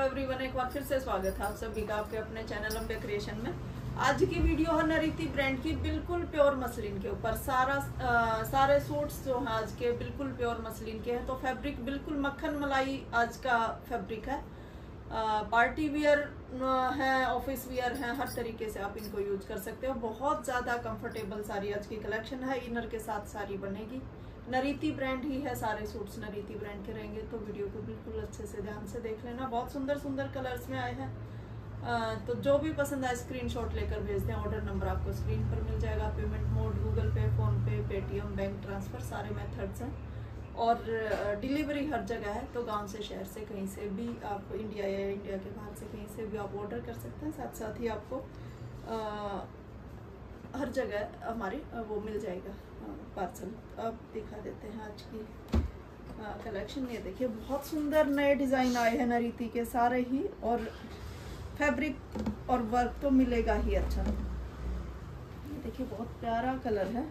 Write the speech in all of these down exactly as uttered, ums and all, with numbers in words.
Everyone, एक बार फिर से स्वागत है आप सभी का आपके अपने चैनल अम्बे क्रिएशन में। आज की वीडियो है नरीति ब्रांड की बिल्कुल प्योर मसलिन के ऊपर। सारा आ, सारे सूट्स जो हैं आज के बिल्कुल प्योर मसलिन के हैं। तो फैब्रिक बिल्कुल मक्खन मलाई आज का फैब्रिक है। आ, पार्टी वियर है, ऑफिस वियर है, हर तरीके से आप इनको यूज कर सकते हो। बहुत ज़्यादा कंफर्टेबल सारी आज की कलेक्शन है। इनर के साथ सारी बनेगी। नरीति ब्रांड ही है, सारे सूट्स नरीति ब्रांड के रहेंगे। तो वीडियो को बिल्कुल अच्छे से ध्यान से देख लेना। बहुत सुंदर सुंदर कलर्स में आए हैं। तो जो भी पसंद आए स्क्रीनशॉट लेकर भेज दें। ऑर्डर नंबर आपको स्क्रीन पर मिल जाएगा। Payment mode Google Pay, PhonePe, Paytm, bank transfer सारे मेथड्स हैं। और डिलीवरी हर जगह है। तो गांव से, शहर से, कहीं से भी आप, इंडिया या इंडिया के बाहर से कहीं से भी आप ऑर्डर कर सकते हैं। साथ साथ ही आपको आ, हर जगह हमारी वो मिल जाएगा पार्सल। अब दिखा देते हैं आज की कलेक्शन। ये देखिए बहुत सुंदर नए डिज़ाइन आए हैं नरीति के सारे ही। और फैब्रिक और वर्क तो मिलेगा ही अच्छा। ये देखिए बहुत प्यारा कलर है।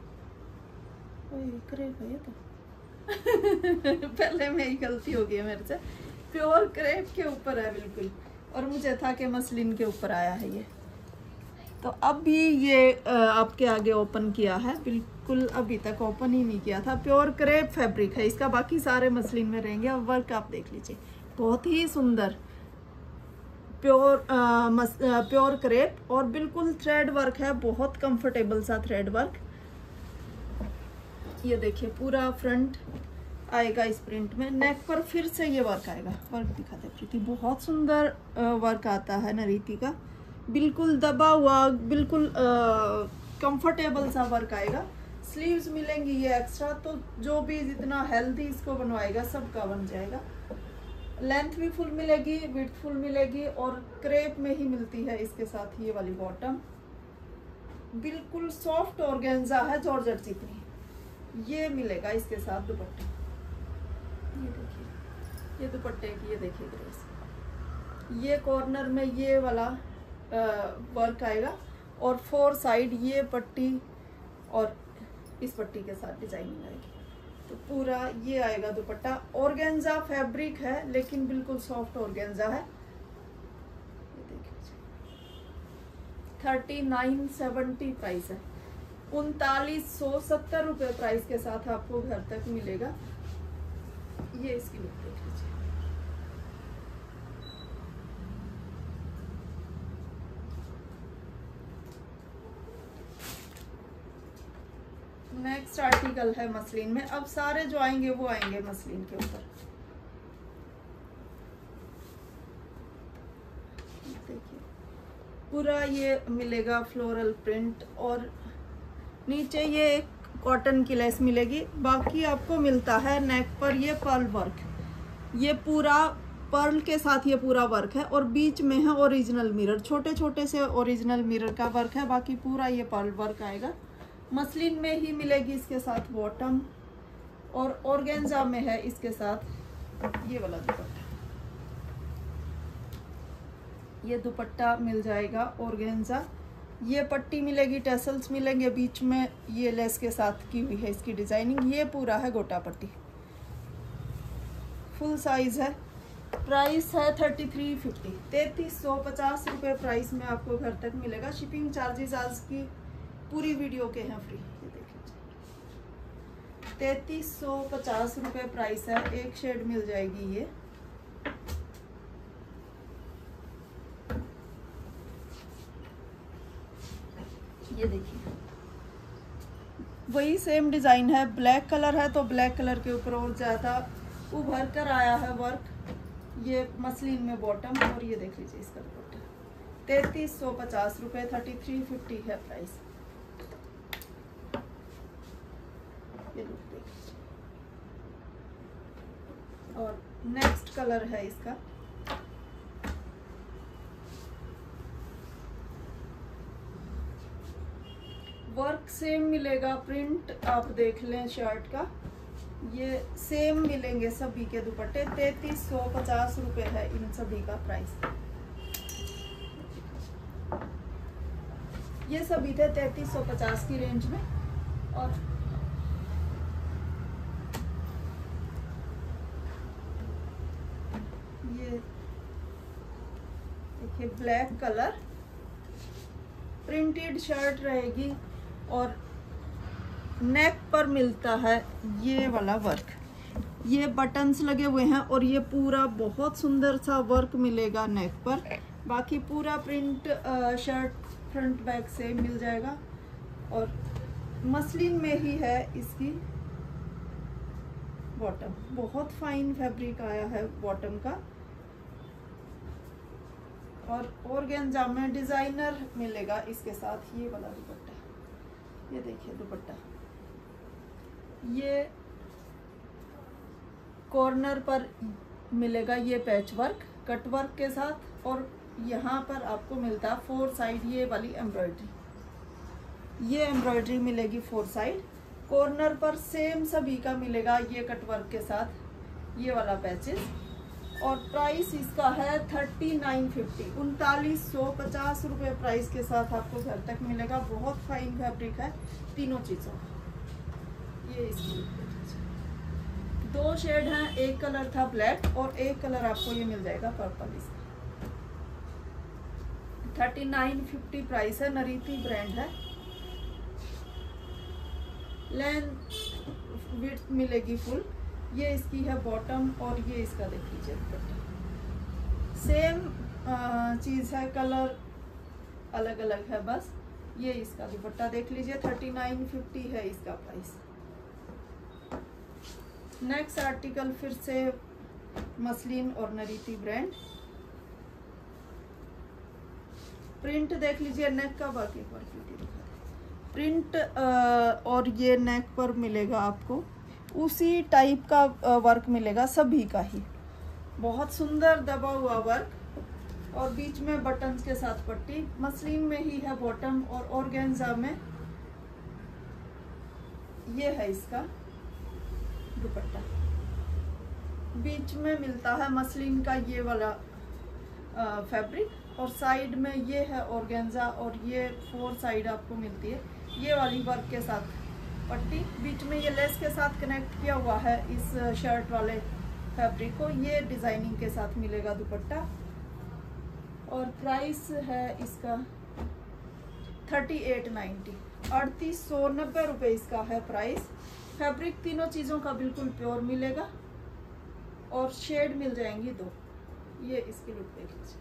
क्रेप है ये तो पहले में ही गलती हो गई मेरे से। प्योर क्रेप के ऊपर है बिल्कुल। और मुझे था कि मसलिन के ऊपर आया है ये। तो अभी ये आपके आगे ओपन किया है। बिल्कुल अभी तक ओपन ही नहीं किया था। प्योर क्रेप फैब्रिक है इसका। बाकी सारे मसलिन में रहेंगे। अब वर्क आप देख लीजिए, बहुत ही सुंदर प्योर आ, मस, आ, प्योर क्रेप और बिल्कुल थ्रेड वर्क है। बहुत कंफर्टेबल सा थ्रेड वर्क। ये देखिए पूरा फ्रंट आएगा इस प्रिंट में। नेक पर फिर से ये वर्क आएगा। वर्क दिखाते प्रीति, बहुत सुंदर वर्क आता है नरीति का। बिल्कुल दबा हुआ, बिल्कुल कंफर्टेबल सा वर्क आएगा। स्लीव्स मिलेंगी ये एक्स्ट्रा। तो जो भी जितना हेल्दी इसको बनवाएगा सबका बन जाएगा। लेंथ भी फुल मिलेगी, विड्थ फुल मिलेगी। और क्रेप में ही मिलती है इसके साथ ये वाली बॉटम। बिल्कुल सॉफ्ट ऑर्गेन्जा है, जॉर्जेट चिकनी। ये मिलेगा इसके साथ दुपट्टा। ये देखिए ये दुपट्टे की, ये देखिए ग्रेस। ये कॉर्नर में ये वाला आ, वर्क आएगा। और फोर साइड ये पट्टी और इस पट्टी के साथ डिजाइनिंग आएगी। तो पूरा ये आएगा दुपट्टा। ऑर्गेन्जा फैब्रिक है लेकिन बिल्कुल सॉफ्ट ऑर्गेन्जा है। ये देखिए थर्टी नाइन सेवेंटी प्राइस है। उनतालीस सौ सत्तर रुपये प्राइस के साथ आपको घर तक मिलेगा। ये इसकी लुक देख लीजिए। नेक्स्ट आर्टिकल है मसलिन में। अब सारे जो आएंगे वो आएंगे मसलिन के ऊपर। देखिए पूरा ये मिलेगा फ्लोरल प्रिंट। और नीचे ये एक कॉटन की लेस मिलेगी। बाकी आपको मिलता है नेक पर ये पर्ल वर्क। ये पूरा पर्ल के साथ ये पूरा वर्क है। और बीच में है ओरिजिनल मिरर, छोटे छोटे से ओरिजिनल मिरर का वर्क है। बाकी पूरा ये पर्ल वर्क आएगा। मसलिन में ही मिलेगी इसके साथ बॉटम। और ऑर्गेन्जा में है इसके साथ ये वाला दुपट्टा। ये दुपट्टा मिल जाएगा ऑर्गेन्जा। ये पट्टी मिलेगी, टेसल्स मिलेंगे बीच में। ये लेस के साथ की हुई है इसकी डिजाइनिंग। ये पूरा है गोटा पट्टी। फुल साइज है। प्राइस है थर्टी थ्री फिफ्टी तैतीस सौ पचास रुपये प्राइस में आपको घर तक मिलेगा। शिपिंग चार्जेस आज की पूरी वीडियो के हैं फ्री। ये देख लीजिए तैतीस सौ पचास रुपये प्राइस है। एक शेड मिल जाएगी ये। ये देखिए वही सेम डिजाइन है। ब्लैक कलर है तो ब्लैक कलर के ऊपर और ज्यादा उभर कर आया है वर्क। ये मसलिन में बॉटम। और ये देख लीजिए इसका दुपट्टा। तैतीस सौ पचास रुपये थर्टी थ्री फिफ्टी है प्राइस। ये लुक देख लीजिए। और नेक्स्ट कलर है इसका। वर्क सेम मिलेगा। प्रिंट आप देख लें शर्ट का। ये सेम मिलेंगे सभी के दुपट्टे। तैतीस सौ पचास रुपये है इन सभी का प्राइस। ये सभी थे तैतीस सौ पचास की रेंज में। और देखिए ब्लैक कलर, प्रिंटेड शर्ट रहेगी और नेक पर मिलता है ये वाला वर्क, ये बटन्स लगे हुए हैं और ये पूरा बहुत सुंदर सा वर्क मिलेगा नेक पर। बाकी पूरा प्रिंट शर्ट फ्रंट बैक से मिल जाएगा और मसलिन में ही है इसकी बॉटम। बहुत फाइन फैब्रिक आया है बॉटम का और ऑर्गेन्जा में डिजाइनर मिलेगा इसके साथ। ये वाला दुपट्टा, ये देखिए दुपट्टा, ये कॉर्नर पर मिलेगा ये पैच वर्क कट वर्क के साथ और यहाँ पर आपको मिलता है फोर साइड ये वाली एम्ब्रॉयडरी, ये एम्ब्रॉयडरी मिलेगी फोर साइड। कॉर्नर पर सेम सभी का मिलेगा ये कट वर्क के साथ ये वाला पैचेस और प्राइस इसका है थर्टी नाइन फिफ्टी, उनतालीस सौ पचास रुपये प्राइस के साथ आपको घर तक मिलेगा। बहुत फाइन फैब्रिक है तीनों चीज़ों का। ये इसकी दो शेड हैं, एक कलर था ब्लैक और एक कलर आपको ये मिल जाएगा पर्पल। इसका थर्टी नाइन फिफ्टी प्राइस है, नरीति ब्रांड है। लेंथ विड्थ मिलेगी फुल। ये इसकी है बॉटम और ये इसका देख लीजिए दुपट्टा, सेम चीज़ है, कलर अलग अलग है बस। ये इसका दुपट्टा देख लीजिए, थर्टी नाइन फिफ्टी है इसका प्राइस। नेक्स्ट आर्टिकल फिर से मसलिन और नरीति ब्रांड। प्रिंट देख लीजिए, नेक का वर्क एक बार दिखा दे। प्रिंट और ये नेक पर मिलेगा आपको उसी टाइप का वर्क मिलेगा सभी का ही। बहुत सुंदर दबा हुआ वर्क और बीच में बटन्स के साथ पट्टी। मसलिन में ही है बॉटम और ऑर्गेन्जा में ये है इसका दुपट्टा। बीच में मिलता है मसलिन का ये वाला फैब्रिक और साइड में ये है ऑर्गेन्जा और ये फोर साइड आपको मिलती है ये वाली वर्क के साथ पट्टी। बीच में ये लेस के साथ कनेक्ट किया हुआ है इस शर्ट वाले फैब्रिक को। ये डिजाइनिंग के साथ मिलेगा दुपट्टा और प्राइस है इसका थर्टी एट नाइन्टी, अड़तीस सौ नब्बे रुपये इसका है प्राइस। फैब्रिक तीनों चीज़ों का बिल्कुल प्योर मिलेगा और शेड मिल जाएंगी दो। ये इसकी लुक देख लीजिए,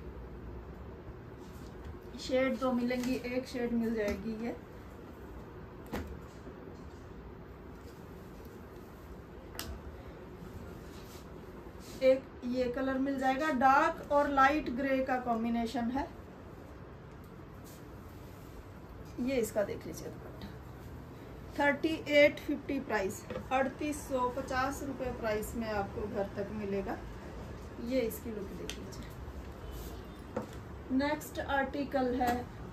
शेड दो मिलेंगी, एक शेड मिल जाएगी ये। एक ये कलर मिल जाएगा, डार्क और लाइट ग्रे का कॉम्बिनेशन है। ये इसका देख लीजिए dupatta, thirty eight fifty price, अड़तीस सौ पचास रुपये प्राइस में आपको घर तक मिलेगा। ये इसकी लुक देख लीजिए। नेक्स्ट आर्टिकल है,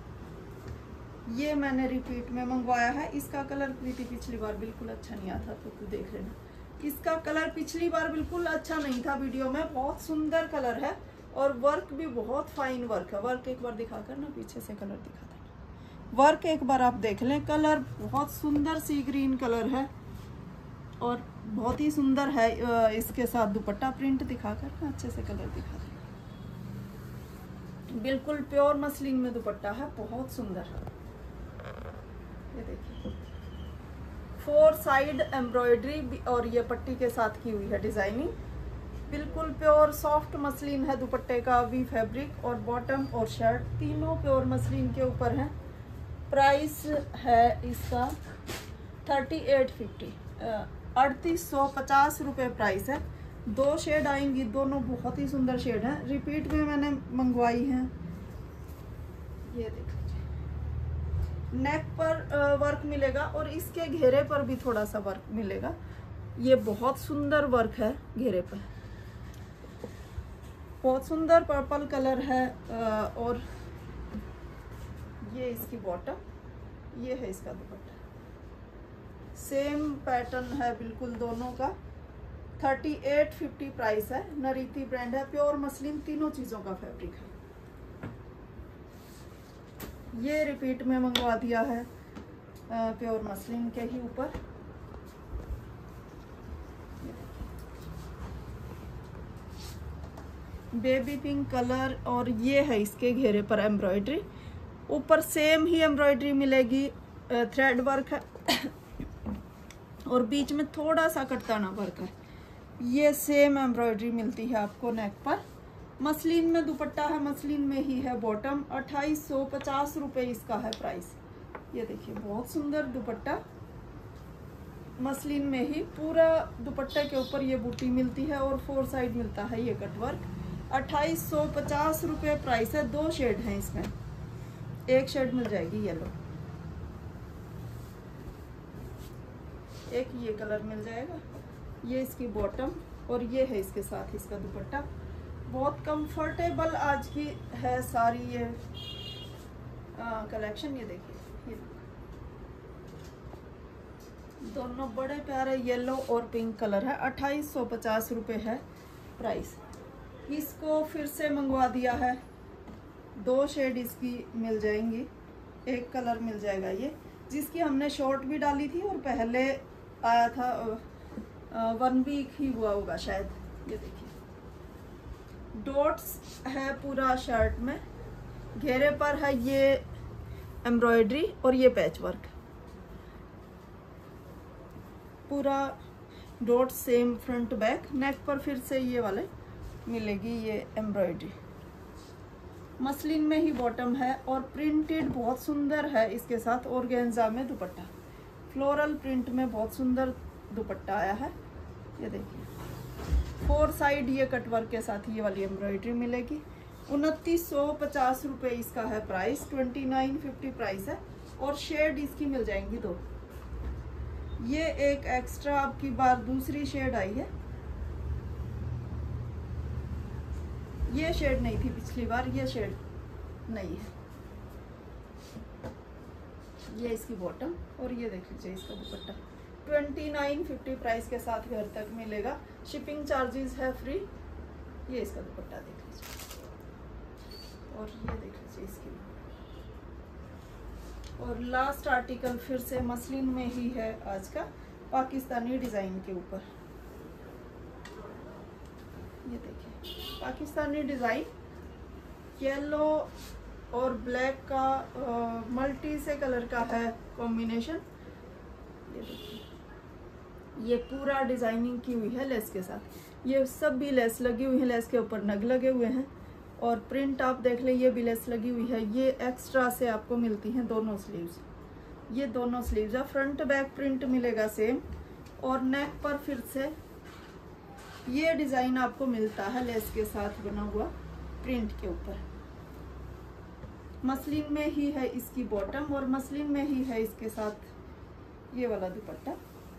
ये मैंने रिपीट में मंगवाया है। इसका कलर प्रीति पिछली बार बिल्कुल अच्छा नहीं आता तो तू देख लेना। इसका कलर पिछली बार बिल्कुल अच्छा नहीं था वीडियो में, बहुत सुंदर कलर है और वर्क भी बहुत फाइन वर्क है। वर्क एक बार दिखा कर ना पीछे से कलर दिखा देना, वर्क एक बार आप देख लें। कलर बहुत सुंदर सी ग्रीन कलर है और बहुत ही सुंदर है। इसके साथ दुपट्टा प्रिंट दिखा कर ना अच्छे से कलर दिखा देना। बिल्कुल प्योर मसलिन में दुपट्टा है, बहुत सुंदर है। ये देखिए फोर साइड एम्ब्रॉयडरी और ये पट्टी के साथ की हुई है डिजाइनिंग। बिल्कुल प्योर सॉफ्ट मसलिन है दुपट्टे का भी फैब्रिक और बॉटम और शर्ट तीनों प्योर मसलिन के ऊपर है। प्राइस है इसका थर्टी एट फिफ्टी, अड़तीस सौ पचास रुपये प्राइस है। दो शेड आएंगी, दोनों बहुत ही सुंदर शेड हैं। रिपीट में मैंने मंगवाई हैं। ये देख लीजिए, नेक पर वर्क मिलेगा और इसके घेरे पर भी थोड़ा सा वर्क मिलेगा। ये बहुत सुंदर वर्क है घेरे पर, बहुत सुंदर पर्पल कलर है। और ये इसकी बॉटम, ये है इसका दुपट्टा। सेम पैटर्न है बिल्कुल दोनों का। थर्टी एट फिफ्टी प्राइस है। नरीति ब्रांड है, प्योर मसलिन तीनों चीज़ों का फैब्रिक है। ये रिपीट में मंगवा दिया है प्योर मसलिन के ही ऊपर। बेबी पिंक कलर, और ये है इसके घेरे पर एम्ब्रॉयडरी। ऊपर सेम ही एम्ब्रॉयडरी मिलेगी, थ्रेड वर्क है और बीच में थोड़ा सा कटताना वर्क है। ये सेम एम्ब्रॉयडरी मिलती है आपको नेक पर। मसलिन में दुपट्टा है, मसलिन में ही है बॉटम। अट्ठाईस सौ पचास रुपये इसका है प्राइस। ये देखिए बहुत सुंदर दुपट्टा, मसलिन में ही पूरा दुपट्टे के ऊपर ये बूटी मिलती है और फोर साइड मिलता है ये कटवर्क। अट्ठाईस सौ पचास रुपये प्राइस है। दो शेड हैं इसमें, एक शेड मिल जाएगी येलो, एक ये कलर मिल जाएगा। ये इसकी बॉटम और ये है इसके साथ इसका दुपट्टा। बहुत कंफर्टेबल आज की है सारी ये कलेक्शन। ये देखिए, ये दोनों बड़े प्यारे येलो और पिंक कलर है। अट्ठाईस सौ पचास रुपये है प्राइस। इसको फिर से मंगवा दिया है, दो शेड इसकी मिल जाएंगी, एक कलर मिल जाएगा ये, जिसकी हमने शॉर्ट भी डाली थी और पहले आया था, वन वीक ही हुआ होगा शायद। ये देखिए डॉट्स है पूरा शर्ट में, घेरे पर है ये एम्ब्रॉयडरी और ये पैच वर्क, पूरा dot same front back. Neck पर फिर से ये वाले मिलेगी ये एम्ब्रॉयडरी। मसलिन में ही बॉटम है और प्रिंटेड बहुत सुंदर है इसके साथ। ऑर्गेन्जा में दुपट्टा, फ्लोरल प्रिंट में बहुत सुंदर दुपट्टा आया है। ये देखिए फोर साइड ये कटवर्क के साथ ये वाली एम्ब्रॉयडरी मिलेगी। उनतीस सौ पचास रुपये इसका है price. Twenty nine fifty price है और शेड इसकी मिल जाएंगी दो। ये एक एक्स्ट्रा आपकी बार दूसरी शेड आई है, ये शेड नहीं थी पिछली बार, ये शेड नहीं है। ये इसकी बॉटम और ये देख लीजिए इसका dupatta. Twenty nine fifty price के साथ घर तक मिलेगा, शिपिंग चार्जेस है फ्री। ये इसका दुपट्टा देख लीजिए और ये देख लीजिए इसकी। और लास्ट आर्टिकल फिर से मसलिन में ही है आज का, पाकिस्तानी डिजाइन के ऊपर। ये देखिए पाकिस्तानी डिजाइन, येलो और ब्लैक का आ, मल्टी से कलर का है कॉम्बिनेशन। ये देखिए ये पूरा डिजाइनिंग की हुई है लेस के साथ। ये सब भी लेस लगी हुई है, लेस के ऊपर नग लगे हुए हैं और प्रिंट आप देख लें, ये भी लेस लगी हुई है। ये एक्स्ट्रा से आपको मिलती हैं दोनों स्लीव्स। ये दोनों स्लीव्स है, फ्रंट बैक प्रिंट मिलेगा सेम। और नेक पर फिर से ये डिजाइन आपको मिलता है लेस के साथ बना हुआ प्रिंट के ऊपर। मसलिन में ही है इसकी बॉटम और मसलिन में ही है इसके साथ ये वाला दुपट्टा।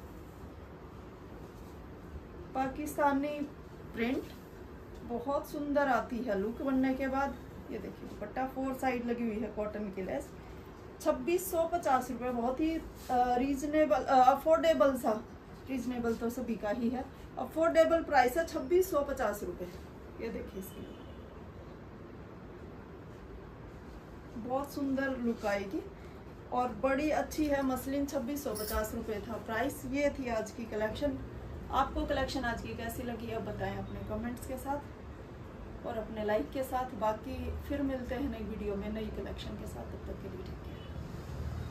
पाकिस्तानी प्रिंट बहुत सुंदर आती है लुक बनने के बाद। ये देखिए दुपट्टा फोर साइड लगी हुई है कॉटन की लेस। छब्बीस सौ पचास रुपये, बहुत ही रीजनेबल अफोर्डेबल सा, रीजनेबल तो सभी का ही है, अफोर्डेबल प्राइस है छब्बीस सौ पचास रुपये। ये देखिए इसकी बहुत सुंदर लुक आएगी और बड़ी अच्छी है मसलिन। छब्बीस सौ पचास रुपये था प्राइस। ये थी आज की कलेक्शन। आपको कलेक्शन आज की कैसी लगी अब बताएं अपने कमेंट्स के साथ और अपने लाइक के साथ। बाकी फिर मिलते हैं नई वीडियो में नई कलेक्शन के साथ, तब तक के लिए ठीक है।